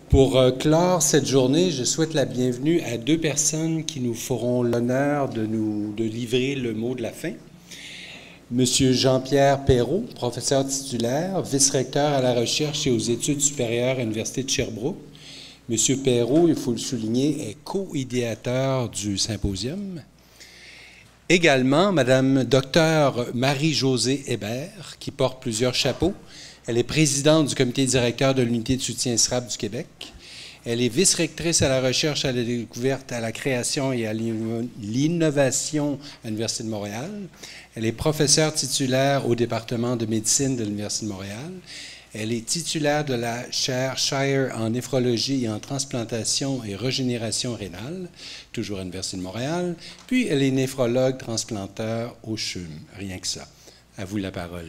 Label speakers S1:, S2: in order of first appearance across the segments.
S1: Pour clore cette journée, je souhaite la bienvenue à deux personnes qui nous feront l'honneur de livrer le mot de la fin. Monsieur Jean-Pierre Perrault, professeur titulaire, vice-recteur à la recherche et aux études supérieures à l'Université de Sherbrooke. Monsieur Perrault, il faut le souligner, est co-idéateur du symposium. Également, Madame Dr Marie-Josée Hébert, qui porte plusieurs chapeaux. Elle est présidente du comité directeur de l'unité de soutien SRAP du Québec. Elle est vice-rectrice à la recherche, à la découverte, à la création et à l'innovation à l'Université de Montréal. Elle est professeure titulaire au département de médecine de l'Université de Montréal. Elle est titulaire de la chaire Shire en néphrologie et en transplantation et régénération rénale, toujours à l'Université de Montréal. Puis elle est néphrologue transplanteur au CHUM. Rien que ça. À vous la parole.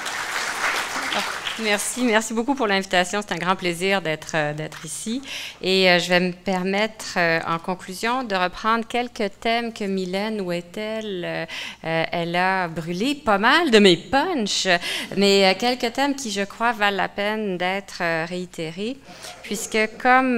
S2: Merci beaucoup pour l'invitation. C'est un grand plaisir d'être ici. Et je vais me permettre, en conclusion, de reprendre quelques thèmes que Mylène, où est-elle? Elle a brûlé pas mal de mes punchs, mais quelques thèmes qui, je crois, valent la peine d'être réitérés, puisque comme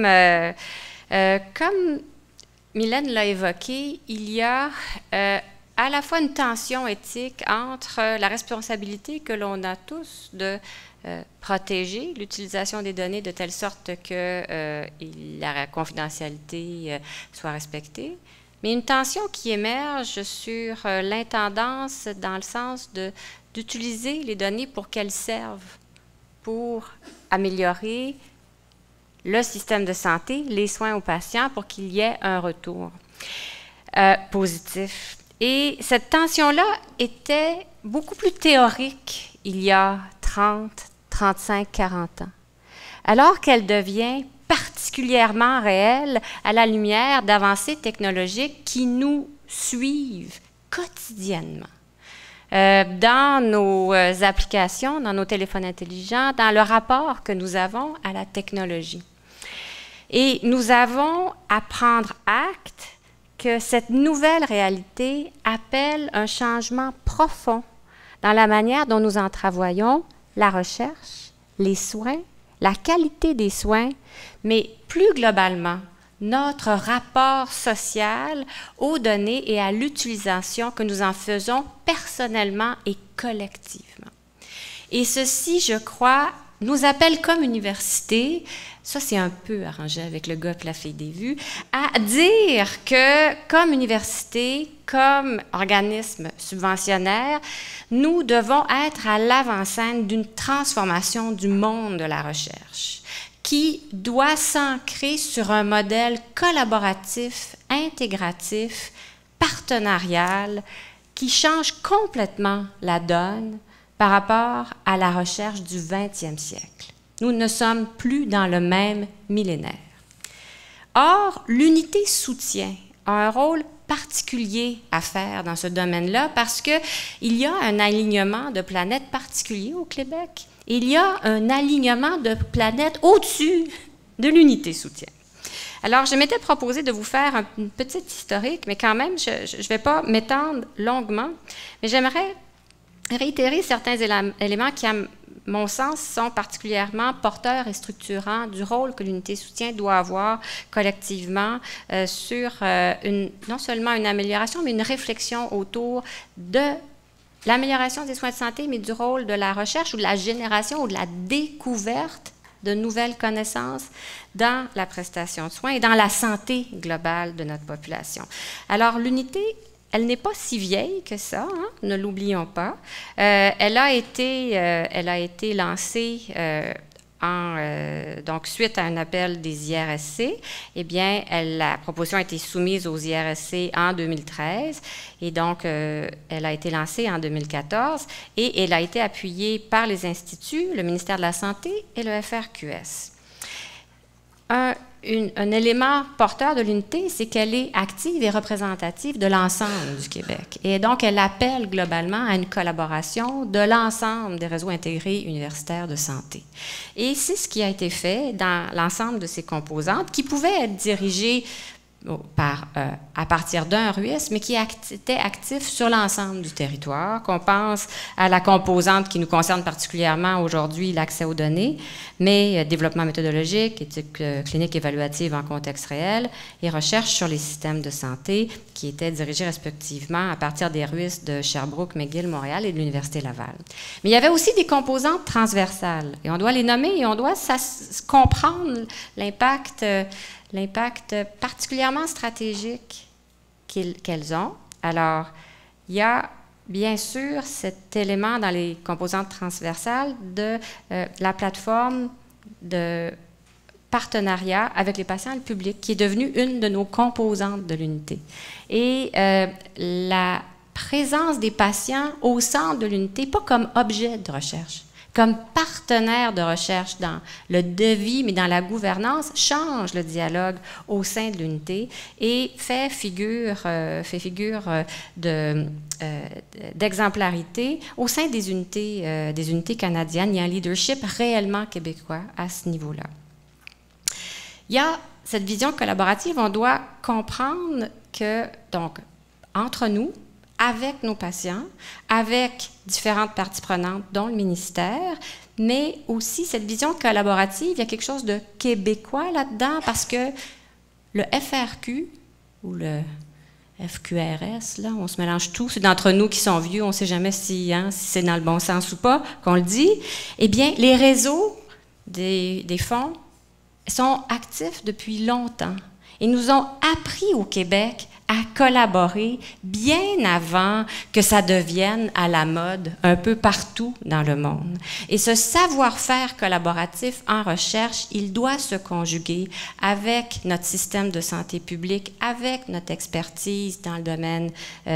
S2: Mylène l'a évoqué, il y a à la fois une tension éthique entre la responsabilité que l'on a tous de protéger l'utilisation des données de telle sorte que la confidentialité soit respectée, mais une tension qui émerge sur l'intendance dans le sens d'utiliser les données pour qu'elles servent pour améliorer le système de santé, les soins aux patients, pour qu'il y ait un retour positif. Et cette tension-là était beaucoup plus théorique il y a 30, 35, 40 ans, alors qu'elle devient particulièrement réelle à la lumière d'avancées technologiques qui nous suivent quotidiennement dans nos applications, dans nos téléphones intelligents, dans le rapport que nous avons à la technologie. Et nous avons à prendre acte que cette nouvelle réalité appelle un changement profond dans la manière dont nous entrevoyons la recherche, les soins, la qualité des soins, mais plus globalement, notre rapport social aux données et à l'utilisation que nous en faisons personnellement et collectivement. Et ceci, je crois, nous appelle comme université, ça c'est un peu arrangé avec le gars qui l'a fait des vues, à dire que comme université, comme organisme subventionnaire, nous devons être à l'avant-scène d'une transformation du monde de la recherche qui doit s'ancrer sur un modèle collaboratif, intégratif, partenarial, qui change complètement la donne par rapport à la recherche du 20e siècle. Nous ne sommes plus dans le même millénaire. Or, l'unité soutien a un rôle particulier à faire dans ce domaine-là parce qu'il y a un alignement de planètes particulier au Québec. Il y a un alignement de planètes au-dessus de l'unité soutien. Alors, je m'étais proposé de vous faire une petite historique, mais quand même, je ne vais pas m'étendre longuement, mais j'aimerais réitérer certains éléments qui, à mon sens, sont particulièrement porteurs et structurants du rôle que l'unité soutien doit avoir collectivement sur non seulement une amélioration, mais une réflexion autour de l'amélioration des soins de santé, mais du rôle de la recherche ou de la génération ou de la découverte de nouvelles connaissances dans la prestation de soins et dans la santé globale de notre population. Alors, l'unité, elle n'est pas si vieille que ça, hein, ne l'oublions pas. Elle a été lancée donc suite à un appel des IRSC. Eh bien, la proposition a été soumise aux IRSC en 2013 et donc elle a été lancée en 2014 et elle a été appuyée par les instituts, le ministère de la Santé et le FRQS. Un élément porteur de l'unité, c'est qu'elle est active et représentative de l'ensemble du Québec. Et donc, elle appelle globalement à une collaboration de l'ensemble des réseaux intégrés universitaires de santé. Et c'est ce qui a été fait dans l'ensemble de ces composantes, qui pouvaient être dirigées à partir d'un RUIS, mais qui était actif sur l'ensemble du territoire, qu'on pense à la composante qui nous concerne particulièrement aujourd'hui, l'accès aux données, mais développement méthodologique, éthique clinique évaluative en contexte réel et recherche sur les systèmes de santé, qui étaient dirigés respectivement à partir des RUIS de Sherbrooke, McGill, Montréal et de l'Université Laval. Mais il y avait aussi des composantes transversales, et on doit les nommer et on doit comprendre l'impact particulièrement stratégique qu'elles ont. Alors, il y a bien sûr cet élément dans les composantes transversales de la plateforme de partenariat avec les patients et le public, qui est devenue une de nos composantes de l'unité. Et la présence des patients au centre de l'unité, pas comme objet de recherche, comme partenaire de recherche dans le devis, mais dans la gouvernance, change le dialogue au sein de l'unité et fait figure d'exemplarité au sein des unités canadiennes. Il y a un leadership réellement québécois à ce niveau-là. Il y a cette vision collaborative, on doit comprendre que, donc, entre nous, avec nos patients, avec différentes parties prenantes, dont le ministère, mais aussi cette vision collaborative, il y a quelque chose de québécois là-dedans, parce que le FRQ, ou le FQRS, là, on se mélange tous, ceux d'entre nous qui sont vieux, on ne sait jamais si c'est dans le bon sens ou pas qu'on le dit, eh bien, les réseaux des fonds sont actifs depuis longtemps et nous ont appris au Québec à collaborer bien avant que ça devienne à la mode un peu partout dans le monde. Et ce savoir-faire collaboratif en recherche, il doit se conjuguer avec notre système de santé publique, avec notre expertise dans le domaine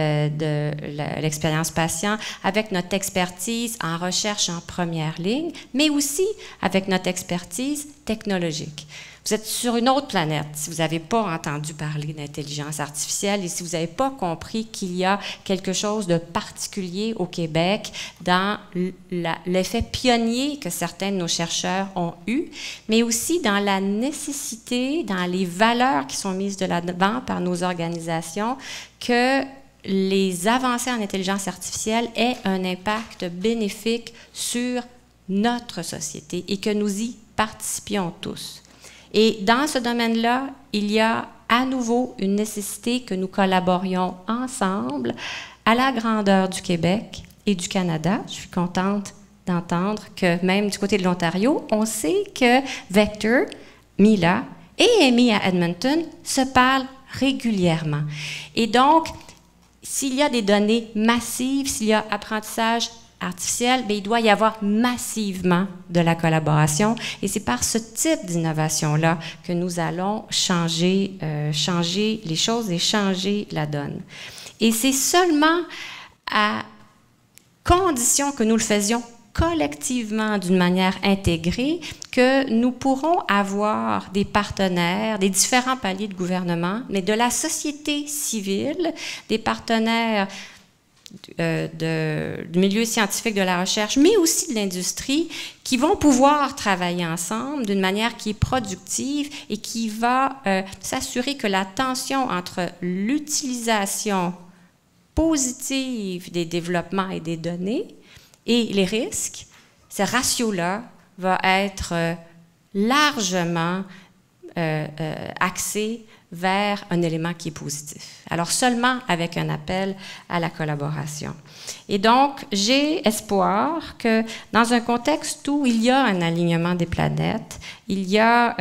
S2: de l'expérience patient, avec notre expertise en recherche en première ligne, mais aussi avec notre expertise technologique. Vous êtes sur une autre planète si vous n'avez pas entendu parler d'intelligence artificielle et si vous n'avez pas compris qu'il y a quelque chose de particulier au Québec dans l'effet pionnier que certains de nos chercheurs ont eu, mais aussi dans la nécessité, dans les valeurs qui sont mises de l'avant par nos organisations, que les avancées en intelligence artificielle aient un impact bénéfique sur notre société et que nous y participions tous. Et dans ce domaine-là, il y a à nouveau une nécessité que nous collaborions ensemble à la grandeur du Québec et du Canada. Je suis contente d'entendre que même du côté de l'Ontario, on sait que Vector, Mila et Amy à Edmonton se parlent régulièrement. Et donc, s'il y a des données massives, s'il y a apprentissage artificielle, bien, il doit y avoir massivement de la collaboration et c'est par ce type d'innovation-là que nous allons changer les choses et changer la donne. Et c'est seulement à condition que nous le faisions collectivement d'une manière intégrée que nous pourrons avoir des partenaires, des différents paliers de gouvernement, mais de la société civile, des partenaires du milieu scientifique de la recherche, mais aussi de l'industrie, qui vont pouvoir travailler ensemble d'une manière qui est productive et qui va s'assurer que la tension entre l'utilisation positive des développements et des données et les risques, ce ratio-là va être largement axé vers un élément qui est positif. Alors seulement avec un appel à la collaboration. Et donc, j'ai espoir que dans un contexte où il y a un alignement des planètes, il y a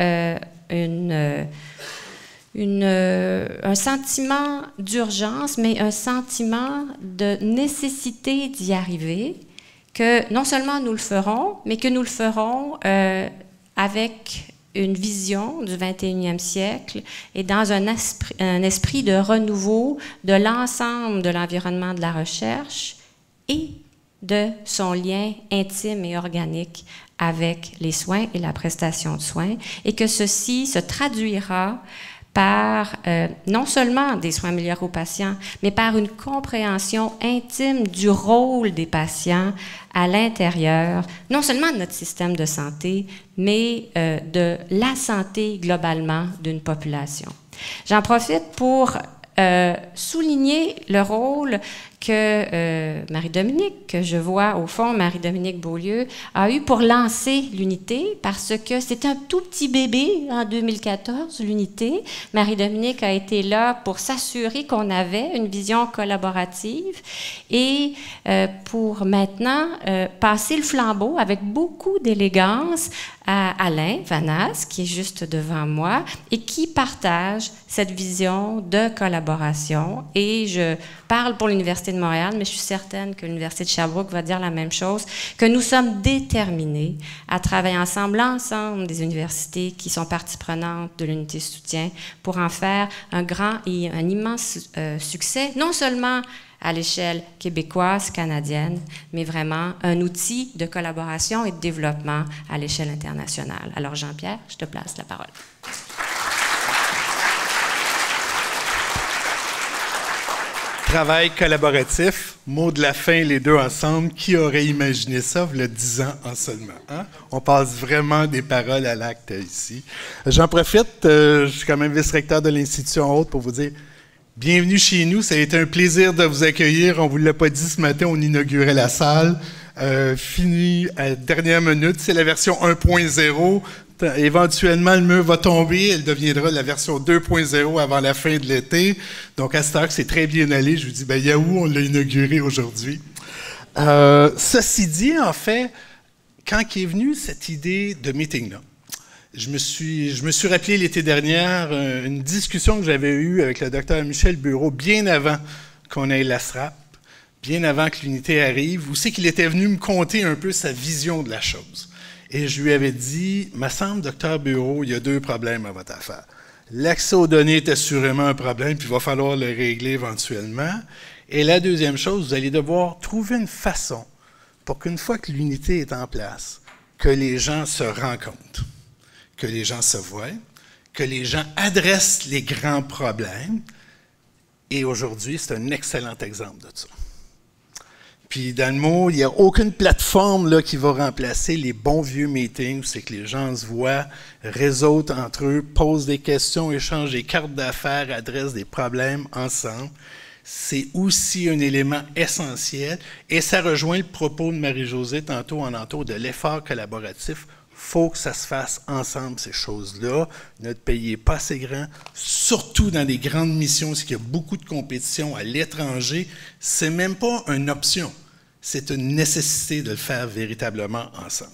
S2: un sentiment d'urgence, mais un sentiment de nécessité d'y arriver, que non seulement nous le ferons, mais que nous le ferons avec une vision du 21e siècle et dans un esprit de renouveau de l'ensemble de l'environnement de la recherche et de son lien intime et organique avec les soins et la prestation de soins, et que ceci se traduira par non seulement des soins améliorés aux patients, mais par une compréhension intime du rôle des patients à l'intérieur, non seulement de notre système de santé, mais de la santé globalement d'une population. J'en profite pour souligner le rôle que Marie-Dominique, que je vois au fond, Marie-Dominique Beaulieu, a eu pour lancer l'unité, parce que c'était un tout petit bébé en 2014, l'unité. Marie-Dominique a été là pour s'assurer qu'on avait une vision collaborative et pour maintenant passer le flambeau avec beaucoup d'élégance à Alain Vanasse, qui est juste devant moi, et qui partage cette vision de collaboration. Et je parle pour l'Université de Montréal, mais je suis certaine que l'Université de Sherbrooke va dire la même chose, que nous sommes déterminés à travailler ensemble, l'ensemble des universités qui sont partie prenante de l'unité soutien, pour en faire un grand et un immense succès, non seulement à l'échelle québécoise, canadienne, mais vraiment un outil de collaboration et de développement à l'échelle internationale. Alors Jean-Pierre, je te place la parole.
S3: Travail collaboratif, mot de la fin, les deux ensemble. Qui aurait imaginé ça, il y a 10 ans en seulement? Hein? On passe vraiment des paroles à l'acte ici. J'en profite, je suis quand même vice-recteur de l'Institution Haute pour vous dire bienvenue chez nous. Ça a été un plaisir de vous accueillir. On ne vous l'a pas dit ce matin, on inaugurait la salle. Fini à la dernière minute, c'est la version 1.0. Éventuellement, le mur va tomber, elle deviendra la version 2.0 avant la fin de l'été. Donc, à cette heure, c'est très bien allé. Je vous dis, ben, Yahoo, on l'a inauguré aujourd'hui. Ceci dit, en fait, quand est venue cette idée de meeting-là, je me suis rappelé l'été dernier une discussion que j'avais eue avec le docteur Michel Bureau bien avant qu'on ait la SRAP, bien avant que l'unité arrive, où c'est qu'il était venu me conter un peu sa vision de la chose. Et je lui avais dit, me semble, docteur Bureau, il y a 2 problèmes à votre affaire. L'accès aux données est assurément un problème, puis il va falloir le régler éventuellement. Et la deuxième chose, vous allez devoir trouver une façon pour qu'une fois que l'unité est en place, que les gens se rencontrent, que les gens se voient, que les gens adressent les grands problèmes. Et aujourd'hui, c'est un excellent exemple de ça. Puis, dans le mot, il n'y a aucune plateforme là, qui va remplacer les bons vieux meetings où c'est que les gens se voient, réseautent entre eux, posent des questions, échangent des cartes d'affaires, adressent des problèmes ensemble. C'est aussi un élément essentiel et ça rejoint le propos de Marie-Josée tantôt en entour de l'effort collaboratif. Il faut que ça se fasse ensemble, ces choses-là. Notre pays n'est pas assez grand, surtout dans des grandes missions, parce qu'il y a beaucoup de compétition à l'étranger. Ce n'est même pas une option, c'est une nécessité de le faire véritablement ensemble.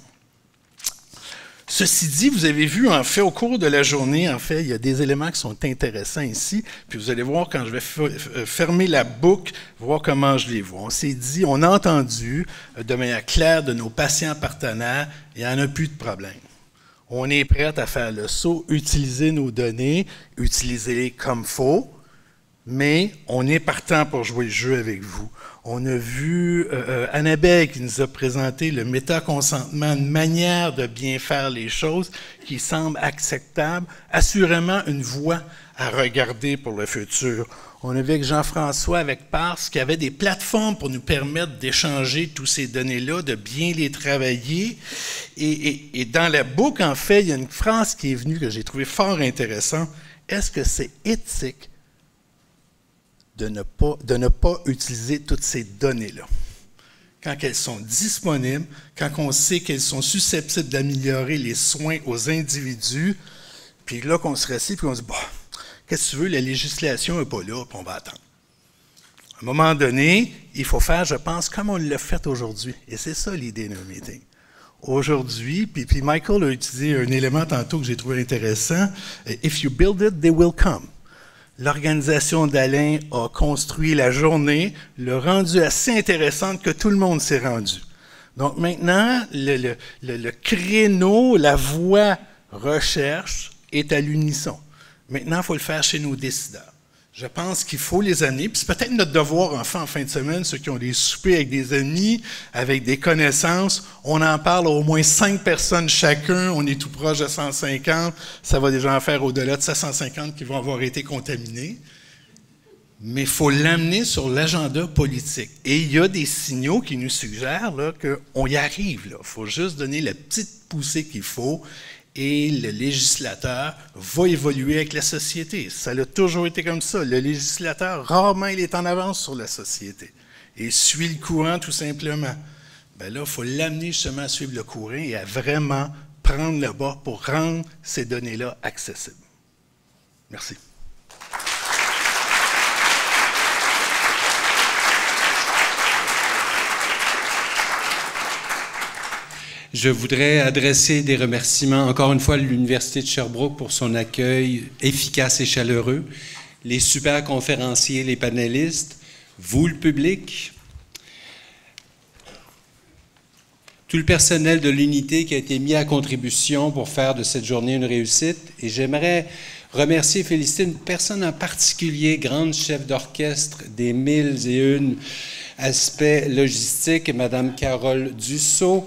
S3: Ceci dit, vous avez vu, en fait, au cours de la journée, en fait, il y a des éléments qui sont intéressants ici, puis vous allez voir quand je vais fermer la boucle, voir comment je les vois. On s'est dit, on a entendu de manière claire de nos patients partenaires, il n'y en a plus de problème. On est prêt à faire le saut, utiliser nos données, utiliser-les comme il faut, mais on est partant pour jouer le jeu avec vous. On a vu Annabelle qui nous a présenté le métaconsentement, une manière de bien faire les choses qui semble acceptable, assurément une voie à regarder pour le futur. On a vu avec Jean-François, avec Pars, qu'il y avait des plateformes pour nous permettre d'échanger toutes ces données-là, de bien les travailler. Et dans la boucle, en fait, il y a une phrase qui est venue que j'ai trouvée fort intéressante. Est-ce que c'est éthique de ne pas utiliser toutes ces données-là? Quand elles sont disponibles, quand on sait qu'elles sont susceptibles d'améliorer les soins aux individus, puis là qu'on se rassit, puis on se dit, bah, qu'est-ce que tu veux, la législation n'est pas là, puis on va attendre. À un moment donné, il faut faire, je pense, comme on l'a fait aujourd'hui. Et c'est ça l'idée d'un meeting. Aujourd'hui, puis Michael a utilisé un élément tantôt que j'ai trouvé intéressant, « If you build it, they will come ». L'organisation d'Alain a construit la journée, l'a rendue assez intéressante que tout le monde s'est rendu. Donc maintenant, le créneau, la voie recherche est à l'unisson. Maintenant, il faut le faire chez nos décideurs. Je pense qu'il faut les amener, puis c'est peut-être notre devoir en fin de semaine, ceux qui ont des soupers avec des amis, avec des connaissances, on en parle à au moins 5 personnes chacun, on est tout proche de 150, ça va déjà en faire au-delà de 750 qui vont avoir été contaminés. Mais il faut l'amener sur l'agenda politique. Et il y a des signaux qui nous suggèrent qu'on y arrive. Il faut juste donner la petite poussée qu'il faut. et le législateur va évoluer avec la société. Ça a toujours été comme ça. Le législateur, rarement, il est en avance sur la société et suit le courant tout simplement. Bien là, il faut l'amener justement à suivre le courant et à vraiment prendre le bas pour rendre ces données-là accessibles. Merci.
S1: Je voudrais adresser des remerciements encore une fois à l'Université de Sherbrooke pour son accueil efficace et chaleureux, les super conférenciers, les panélistes, vous le public, tout le personnel de l'unité qui a été mis à contribution pour faire de cette journée une réussite. Et j'aimerais remercier et féliciter une personne en particulier, grande chef d'orchestre des 1001 aspects logistiques, Mme Carole Dussault.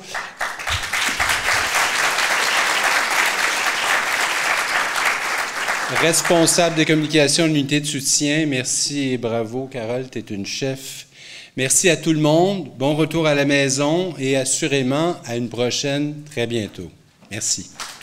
S1: Responsable des communications de l'unité de soutien. Merci et bravo, Carole, tu es une chef. Merci à tout le monde. Bon retour à la maison et assurément à une prochaine très bientôt. Merci.